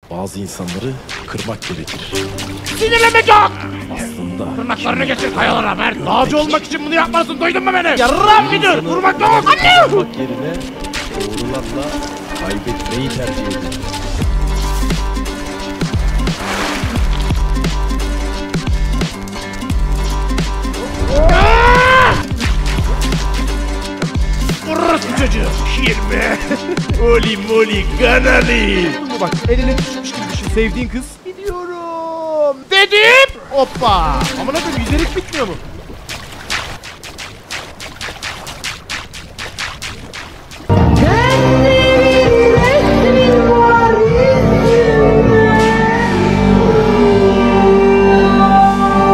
Bazı insanları kırmak gerekir. Sinirlenme çok! Aslında Tırnaklarını getir kayalara Mert. Dağcı olmak için bunu yapmalısın, duydun mu beni? Yarrağım gidiyor, vurmak yok! Anne! kırmak yerine doğrularla kaybetmeyi tercih edin. Vururuz bu çocuğu. 20. Oli moli kanali. Bak el ele tutuşmuş gibi düşün. Sevdiğin kız. Gidiyorum. Dedim. Hoppa. Amına koyayım yüzelik bitmiyor mu?